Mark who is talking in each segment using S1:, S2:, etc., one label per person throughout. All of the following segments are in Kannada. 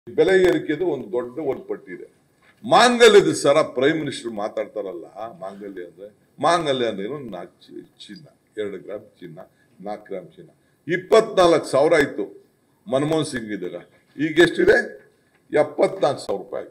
S1: ಬೆಲೆ ಏರಿಕೆದು ಒಂದು ದೊಡ್ಡ ಒಂದು ಪಟ್ಟಿದೆ. ಮಾಂಗಲ್ಯದ ಸರ ಪ್ರೈಮ್ ಮಿನಿಸ್ಟರ್ ಮಾತಾಡ್ತಾರಲ್ಲ, ಮಾಂಗಲ್ಯ ಅಂದ್ರೆ ಏನು? 4 ಚಿನ್ನ, 2 ಗ್ರಾಮ್ ಚಿನ್ನ, 4 ಗ್ರಾಮ್ ಚಿನ್ನ, 24,000 ಆಯ್ತು ಮನಮೋಹನ್ ಸಿಂಗ್ ಇದ್ದಾಗ. ಈಗ ಎಷ್ಟಿದೆ? 74,000 ರೂಪಾಯಿ.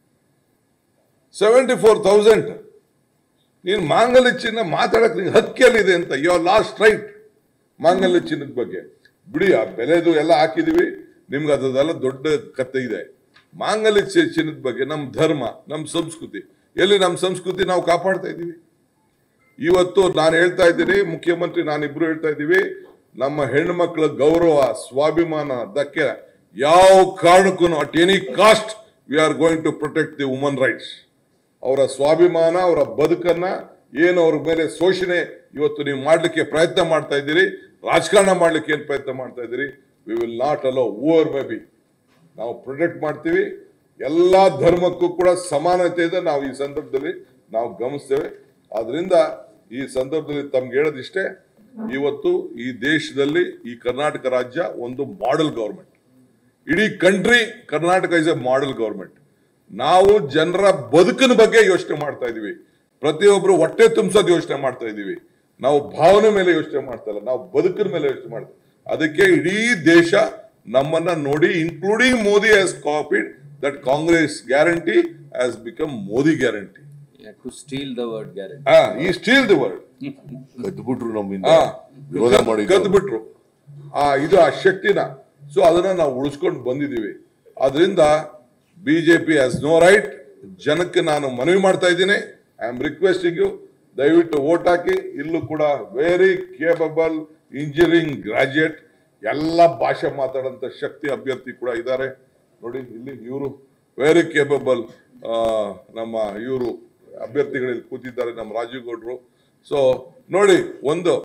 S1: 74,000. ನೀನ್ ಮಾಂಗಲ್ಯ ಚಿನ್ನ ಮಾತಾಡಕ್ ನಿಂಗೆ ಹಕ್ಕಿಯಲ್ಲಿದೆ ಅಂತ. You are lost right. ಮಾಂಗಲ್ಯ ಚಿನ್ನದ ಬಗ್ಗೆ ಬಿಡಿ, ಆ ಬೆಲೆದು ಎಲ್ಲ ಹಾಕಿದೀವಿ, ನಿಮ್ಗೆ ಅದೆಲ್ಲ ದೊಡ್ಡ ಕತೆ ಇದೆ. ಮಾಂಗಲ್ಯ ಚಿನ್ನದ ಬಗ್ಗೆ ನಮ್ಮ ಧರ್ಮ, ನಮ್ಮ ಸಂಸ್ಕೃತಿ, ಎಲ್ಲಿ ನಮ್ಮ ಸಂಸ್ಕೃತಿ ನಾವು ಕಾಪಾಡ್ತಾ ಇದ್ದೀವಿ. ಇವತ್ತು ನಾನು ಹೇಳ್ತಾ ಇದ್ದೀನಿ, ಮುಖ್ಯಮಂತ್ರಿ ನಾನಿಬ್ರು ಹೇಳ್ತಾ ಇದ್ದೀವಿ, ನಮ್ಮ ಹೆಣ್ಣು ಮಕ್ಕಳ ಗೌರವ, ಸ್ವಾಭಿಮಾನ ಧಕ್ಕೆ ಯಾವ ಕಾರಣಕ್ಕೂ at any cost we are going to protect the woman rights. ಅವರ ಸ್ವಾಭಿಮಾನ, ಅವರ ಬದುಕನ್ನ ಏನು ಅವ್ರ ಮೇಲೆ ಶೋಷಣೆ ಇವತ್ತು ನೀವು ಮಾಡ್ಲಿಕ್ಕೆ ಪ್ರಯತ್ನ ಮಾಡ್ತಾ ಇದ್ದೀರಿ, ರಾಜಕಾರಣ ಮಾಡ್ಲಿಕ್ಕೆ ಏನ್ ಪ್ರಯತ್ನ ಮಾಡ್ತಾ ಇದ್ದೀರಿ, we will not allow over maybe. ನಾವು ಪ್ರೊಟೆಕ್ಟ್ ಮಾಡ್ತೀವಿ. ಎಲ್ಲಾ ಧರ್ಮಕ್ಕೂ ಕೂಡ ಸಮಾನತೆ ಇದೆ, ನಾವು ಈ ಸಂದರ್ಭದಲ್ಲಿ ನಾವು ಗಮನಿಸ್ತೇವೆ. ಆದ್ರಿಂದ ಈ ಸಂದರ್ಭದಲ್ಲಿ ತಮ್ಗೆ ಹೇಳೋದಿಷ್ಟೇ, ಇವತ್ತು ಈ ದೇಶದಲ್ಲಿ ಈ ಕರ್ನಾಟಕ ರಾಜ್ಯ ಒಂದು ಮಾಡೆಲ್ ಗವರ್ಮೆಂಟ್. ಇಡೀ country Karnataka is a model government. ನಾವು ಜನರ ಬದುಕಿನ ಬಗ್ಗೆ ಯೋಚನೆ ಮಾಡ್ತಾ ಇದೀವಿ. ಪ್ರತಿಯೊಬ್ರು ಹೊಟ್ಟೆ ತುಂಬಿಸೋದು ಯೋಚನೆ ಮಾಡ್ತಾ ಇದೀವಿ. ನಾವು ಭಾವನೆ ಮೇಲೆ ಯೋಚನೆ ಮಾಡ್ತಾ ಇಲ್ಲ, ನಾವು ಬದುಕಿನ ಮೇಲೆ ಯೋಚನೆ ಮಾಡ್ತೀವಿ. ಅದಕ್ಕೆ ಇಡೀ ದೇಶ ನಮ್ಮನ್ನ ನೋಡಿ, including Modi has copied that Congress guarantee has become Modi guarantee.
S2: To steal the word guarantee.
S1: He steal the word.
S3: ಕದ್ಬಿಟ್ರು ನಮ್ಮಿಂದ ವಿರೋಧ ಮಾಡಿ
S1: ಕದ್ಬಿಟ್ರು ಇದು ಆ ಶಕ್ತಿನ. ಸೊ ಅದನ್ನ ನಾವು ಉಳಿಸ್ಕೊಂಡು ಬಂದಿದ್ದೀವಿ. ಅದರಿಂದ ಬಿಜೆಪಿ ಹ್ಯಾಸ್ ನೋ ರೈಟ್. ಜನಕ್ಕೆ ನಾನು ಮನವಿ ಮಾಡ್ತಾ ಇದ್ದೀನಿ, ಐ ಆಮ್ ರಿಕ್ವೆಸ್ಟಿಂಗ್ ಯು, ದಯವಿಟ್ಟು ವೋಟ್ ಹಾಕಿ. ಇಲ್ಲೂ ಕೂಡ ವೆರಿ ಕೇಪಬಲ್ ಇಂಜಿನಿಯರಿಂಗ್ ಗ್ರಾಜುಯೇಟ್, ಎಲ್ಲ ಭಾಷೆ ಮಾತಾಡೋಂಥ ಶಕ್ತಿ ಅಭ್ಯರ್ಥಿ ಕೂಡ ಇದ್ದಾರೆ ನೋಡಿ. ಇಲ್ಲಿ ಇವರು ವೆರಿ ಕೇಪಬಲ್ ನಮ್ಮ ಇವರು ಅಭ್ಯರ್ಥಿಗಳಲ್ಲಿ ಕೂತಿದ್ದಾರೆ, ನಮ್ಮ ರಾಜೀವ್ ಗೌಡ್ರು. ಸೊ ನೋಡಿ, ಒಂದು